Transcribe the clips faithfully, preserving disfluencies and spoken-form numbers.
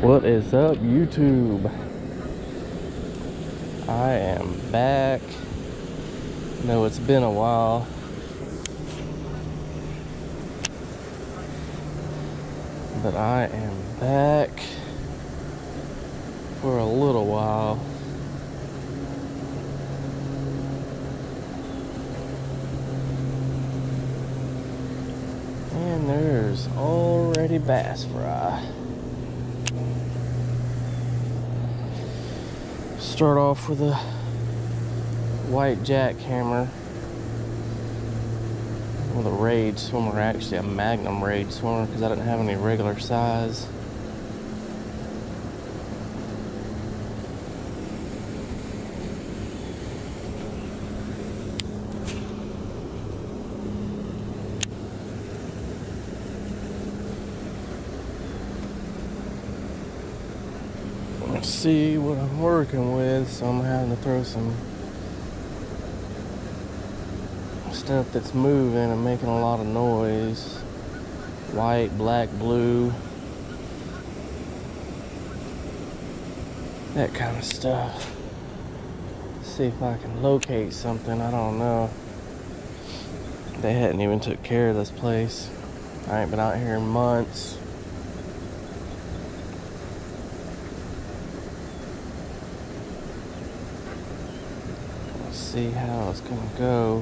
What is up, YouTube? I am back. No, it's been a while. But I am back for a little while. And there's already bass fry. Start off with a white jackhammer with a Rage swimmer, actually a Magnum Rage swimmer, because I didn't have any regular size. Let's see what I'm working with, so I'm having to throw some stuff that's moving and making a lot of noise. White, black, blue, that kind of stuff. See if I can locate something. I don't know. They hadn't even took care of this place. I ain't been out here in months. Let's see how it's gonna go.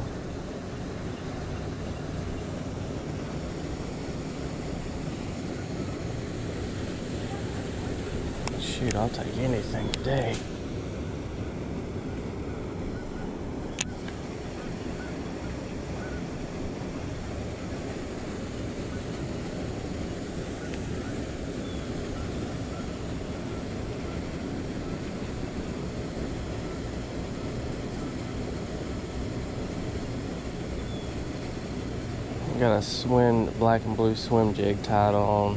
Shoot, I'll take anything today. Got a swim, black and blue swim jig tied on.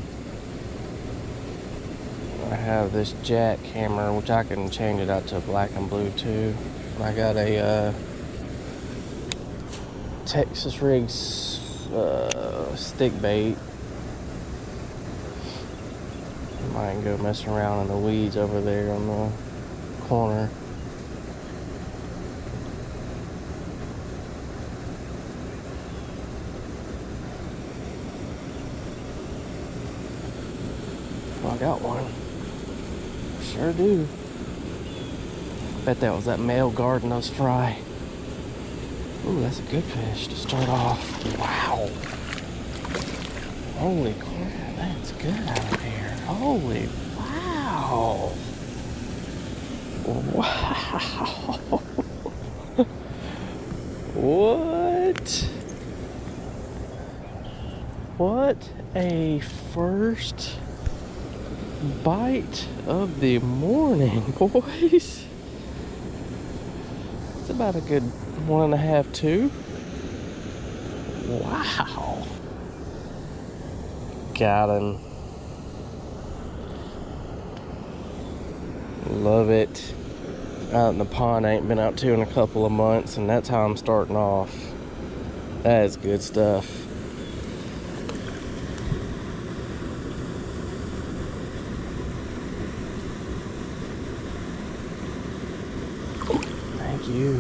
I have this jackhammer, which I can change it out to black and blue too. I got a uh, Texas Rigs uh, stick bait. Might go messing around in the weeds over there on the corner. Well, I got one. Sure do. Bet that was that male Gardenous fry. Ooh, that's a good fish to start off. Wow. Holy crap, that's good out here. Holy wow. Wow. What? What a first bite of the morning, boys. It's about a good one and a half, two. Wow. Got him. Love it. Out in the pond, I ain't been out to in a couple of months, and that's how I'm starting off. That is good stuff. Thank you.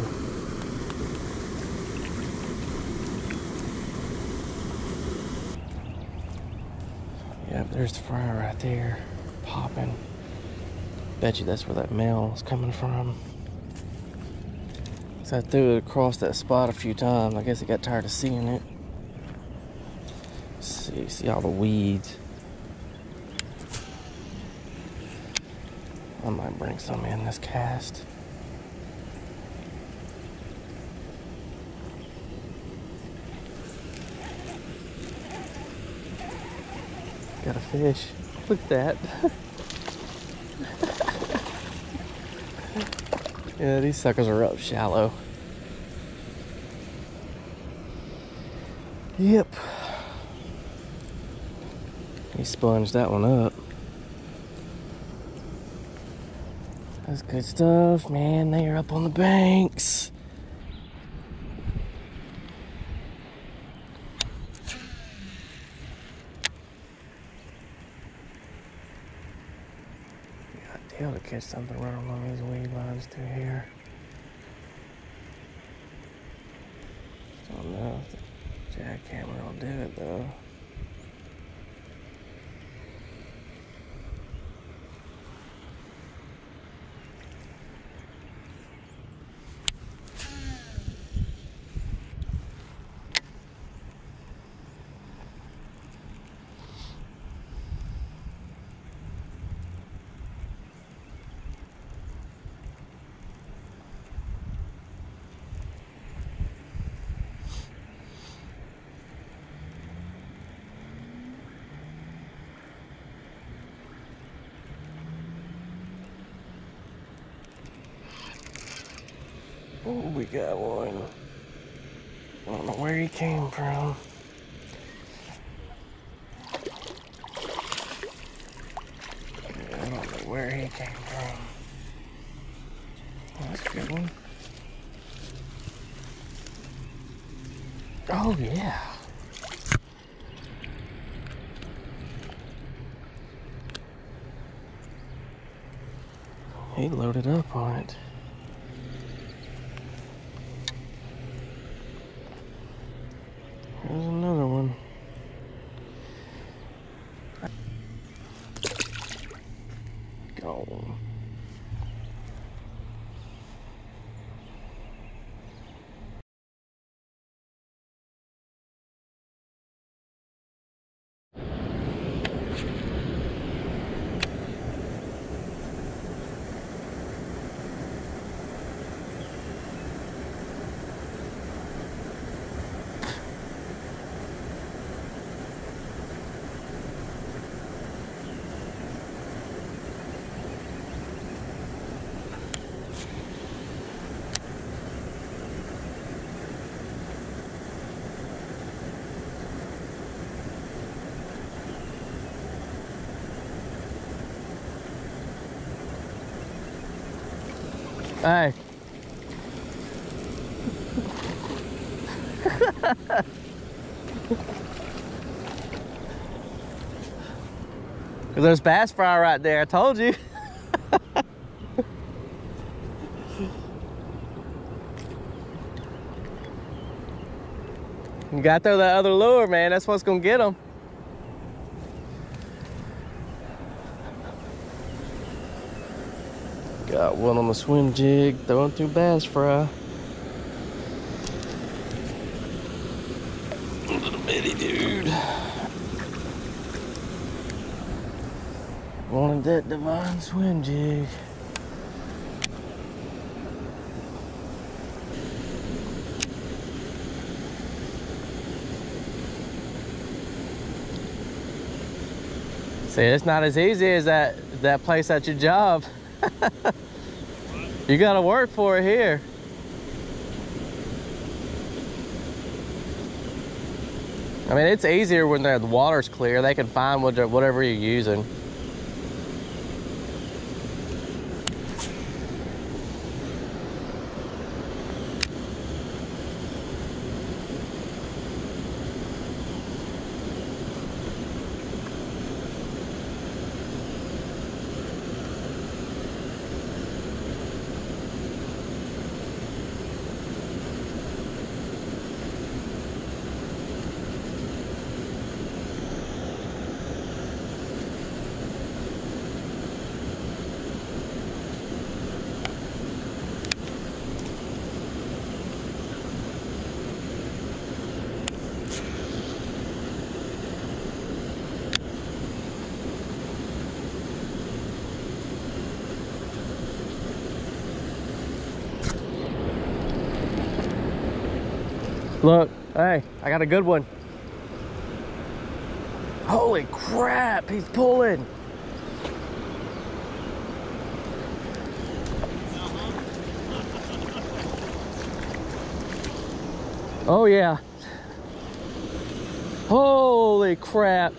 Yep, there's the fry right there, popping. Bet you that's where that male is coming from. So I threw it across that spot a few times. I guess he got tired of seeing it. Let's see, see all the weeds. I might bring some in this cast. Got a fish. Look at that. Yeah, these suckers are up shallow. Yep. He sponged that one up. That's good stuff, man. They are up on the banks. deal to catch something running along these weed lines through here. Don't know if the jackhammer will do it though. Oh, we got one. I don't know where he came from. Yeah, I don't know where he came from. Oh, that's a good one. Oh, yeah. He loaded up on it. There's another one. Go. Hey. There's bass fry right there, I told you. You got to throw that other lure, man. That's what's gonna get them. Got one on the swim jig, throwing through bass fry. Little bitty dude. Wanted that divine swim jig. See, it's not as easy as that that place at your job. You gotta work for it here. I mean, it's easier when the water's clear. They can find whatever you're using. Look, hey, I got a good one. Holy crap, he's pulling. Oh yeah. Holy crap.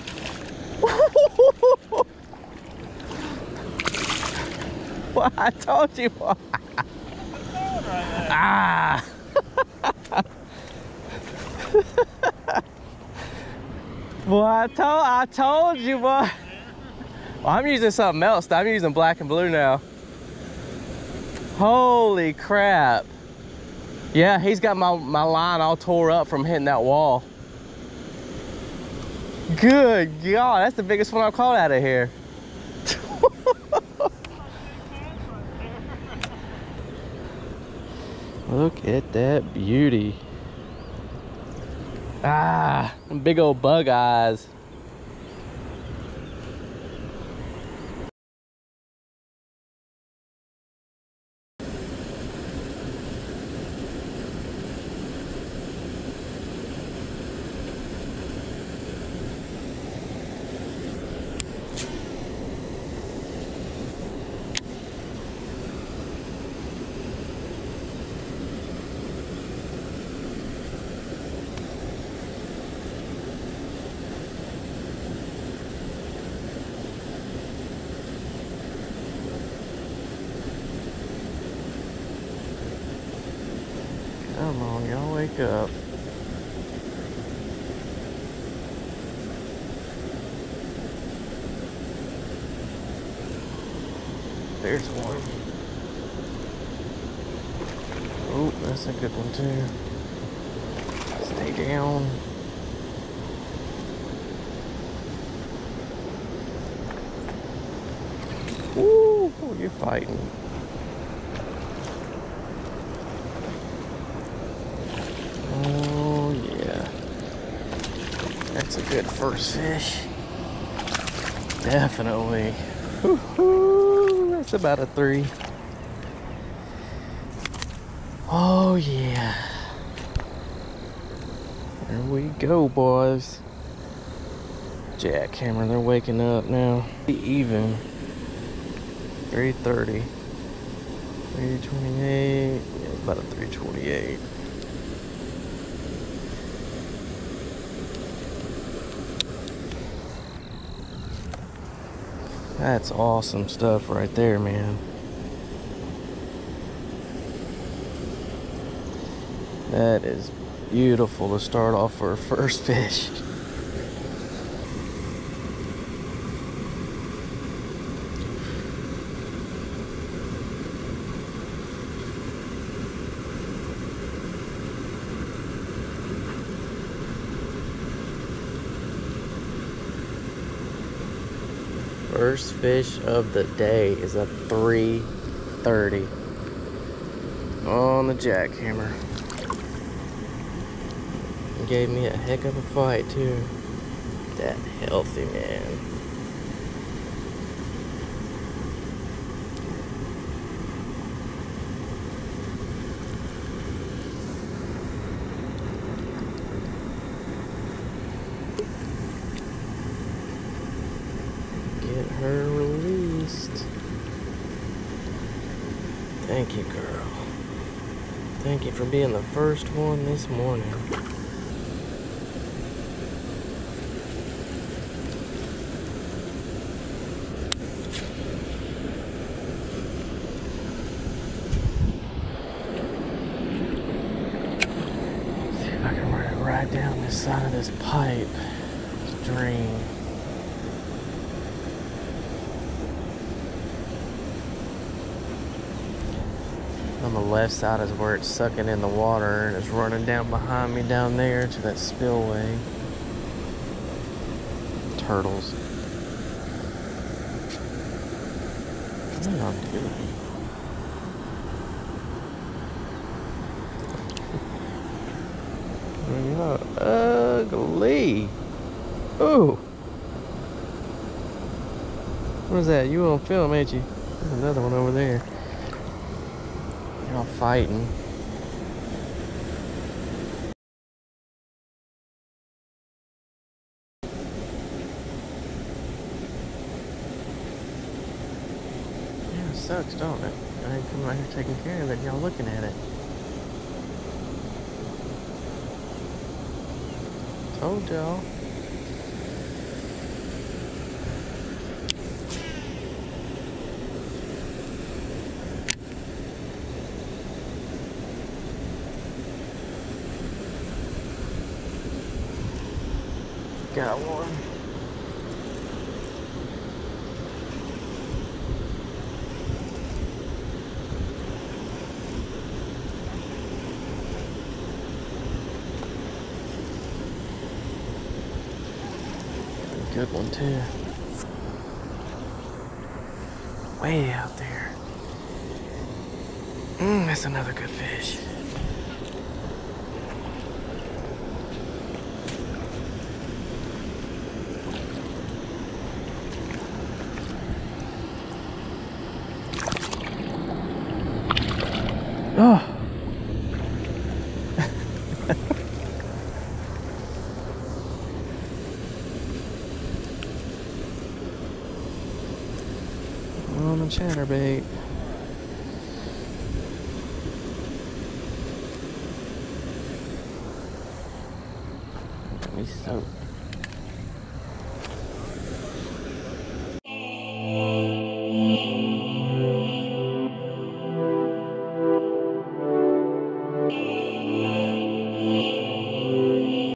Well, I told you. Ah. Boy, I told I told you, boy. Well, I'm using something else. I'm using black and blue now. Holy crap. Yeah, he's got my, my line all tore up from hitting that wall. Good God, that's the biggest one I've caught out of here. Look at that beauty. Ah, big old bug eyes. Come on, y'all wake up. There's one. Oh, that's a good one too. Stay down. Ooh, you're fighting. Oh yeah. That's a good first fish. Definitely. Woo-hoo, that's about a three. Oh yeah. There we go, boys. Jackhammer, they're waking up now. Even. three thirty. three twenty-eight. Yeah, about a three twenty-eight. That's awesome stuff right there, man. That is beautiful to start off for a first fish. First fish of the day is a three thirty on the jackhammer. Gave me a heck of a fight too. That healthy, man. Get her released. Thank you, girl. Thank you for being the first one this morning. See if I can run it right down this side of this pipe. This drain. On the left side is where it's sucking in the water and it's running down behind me down there to that spillway. Turtles. What am I doing? Ugly. Ooh. What is that? You on film, ain't you? There's another one over there. Y'all fighting. Yeah, it sucks, don't it? I ain't coming out here taking care of it, y'all looking at it. Told y'all. Got one. good one too. Way out there. Mmm, that's another good fish. Oh. On a chatterbait. Let me soak.